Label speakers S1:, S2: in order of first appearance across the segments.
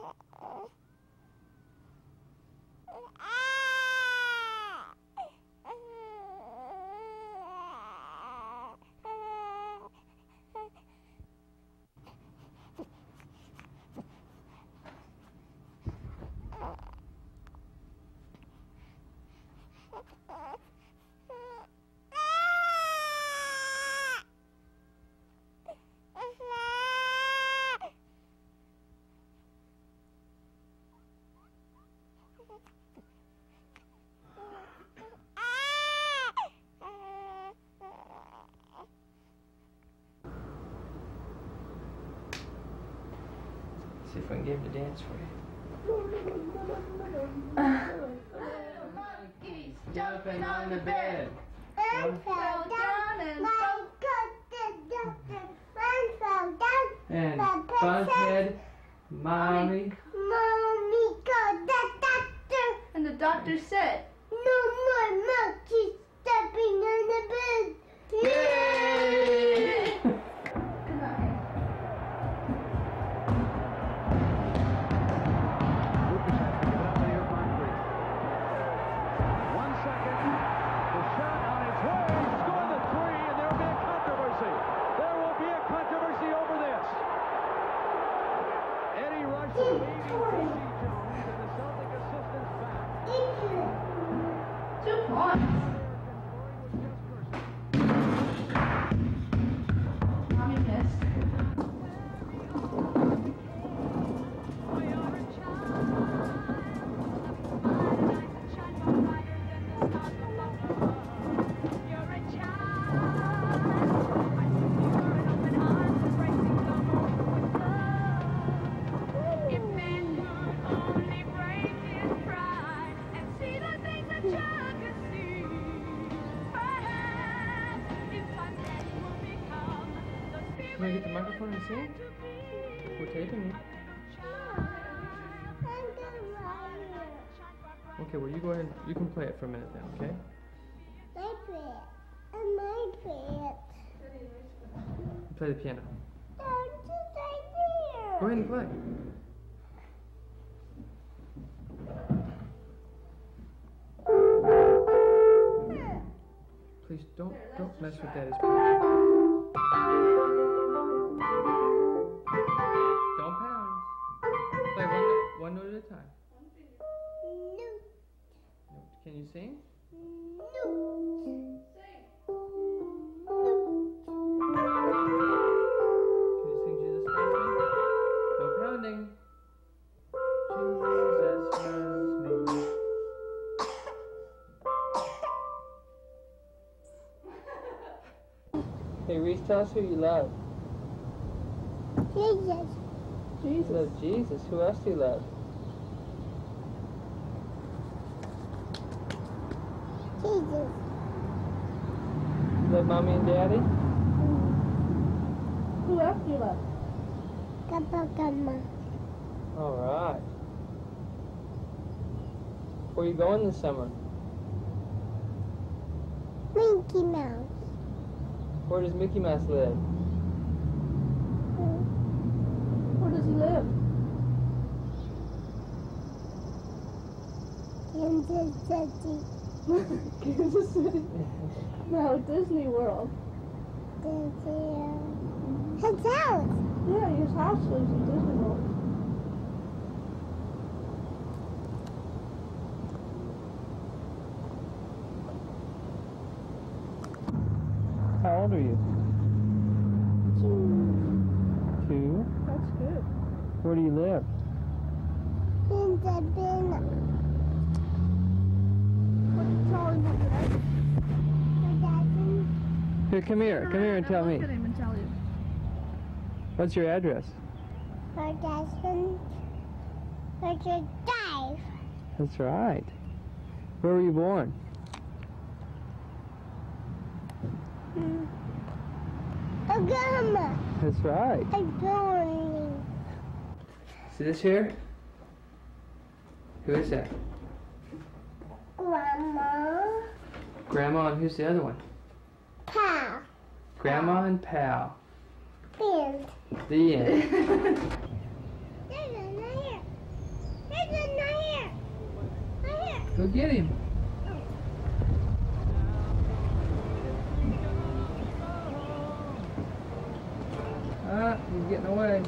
S1: See if I can get him to dance for you. Jumping on the bed.
S2: One fell down and
S1: And Buzzhead, Mommy.
S2: Mommy called the doctor.
S3: And the doctor said,
S2: No more monkeys stepping on the bed.
S1: Yay!
S3: good night.
S1: Can I get the microphone and sing? We're taping you. Okay, well you go ahead. You can play it for a minute then, okay?
S2: I play it. I might play it.
S1: Play the piano.
S2: Don't just right
S1: Go ahead and play. Please don't mess with Daddy's piano. Don't pound. Play one note at a time.
S2: No.
S1: Can you sing?
S2: No.
S1: Can you sing Jesus Loves Me? No pounding. Jesus loves me. Hey Reese, tell us who you love.
S2: Jesus.
S1: You love Jesus. Who else do you love?
S2: Jesus.
S1: You love Mommy and Daddy?
S3: Who else do you love?
S2: Papa, Mama.
S1: All right. Where are you going this summer?
S2: Mickey Mouse.
S1: Where does Mickey Mouse live?
S3: Where does he live?
S2: Kansas City.
S3: Kansas City. No, Disney World.
S2: His house.
S3: Yeah, his house lives in Disney World.
S1: How old are you?
S3: 2.
S1: 2?
S3: That's good.
S1: Where do you live?
S2: In the bin.
S3: Tell him what your address is.
S1: Here, come here. Come here and tell me.
S3: Look at him and tell you.
S1: What's your address?
S2: Her dad's Richard Dive.
S1: That's right. Where were you born?
S2: Oklahoma.
S1: That's right.
S2: I'm going.
S1: See this here? Who is that?
S2: Grandma.
S1: Grandma, and who's the other one?
S2: Pal.
S1: Grandma and Pal.
S2: And.
S1: The end.
S2: There's another.
S1: get him. Ah, he's getting away.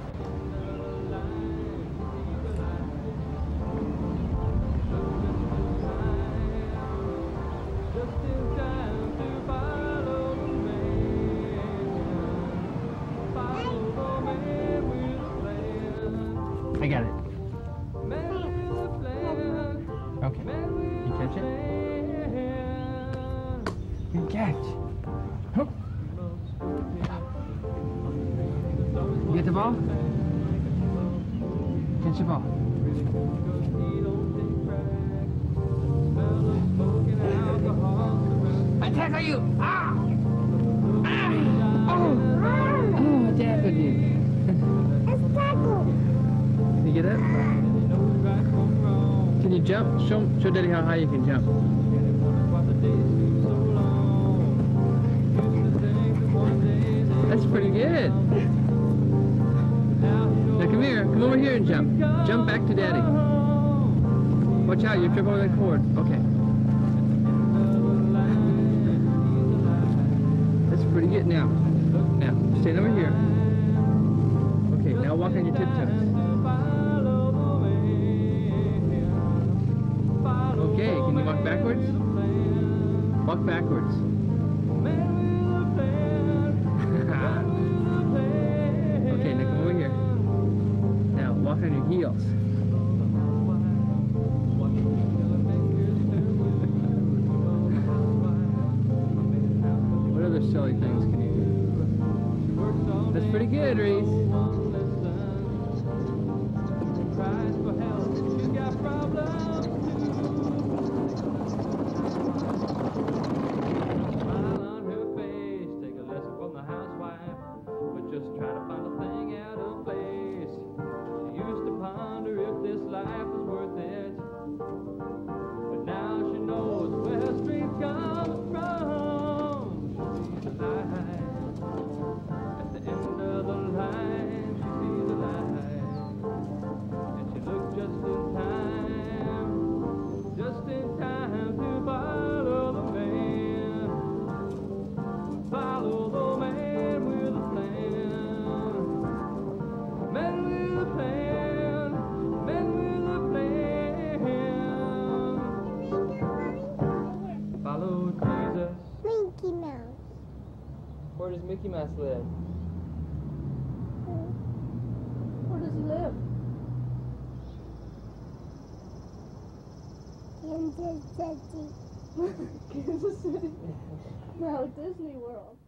S1: I got it. Okay. You catch it? Good catch. Hook. You get the ball? Catch the ball. I tackle you! Ah! Ah! Oh! Oh, I tackled you.
S2: It's tackle.
S1: You get it? Can you jump? Show Daddy how high you can jump. That's pretty good. Now come here. Come over here and jump. Jump back to Daddy. Watch out, you trip over that cord. Okay. That's pretty good. Now, stand over here. Okay, now walk on your tiptoes. Okay, can you walk backwards? Walk backwards. Okay, now come over here. Now walk on your heels. What other silly things can you do? That's pretty good, Reese. Just try to find a thing out of place. She used to ponder if this life was worth it, but now she knows where her strength comes from. She sees the light at the end of the line. She sees the light, and she looks just in time to follow the man. Follow the man with a plan. Follow Jesus.
S2: Mickey Mouse.
S1: Where does Mickey Mouse live?
S3: Where does he live?
S2: Kansas City.
S3: Kansas City. No, Disney World.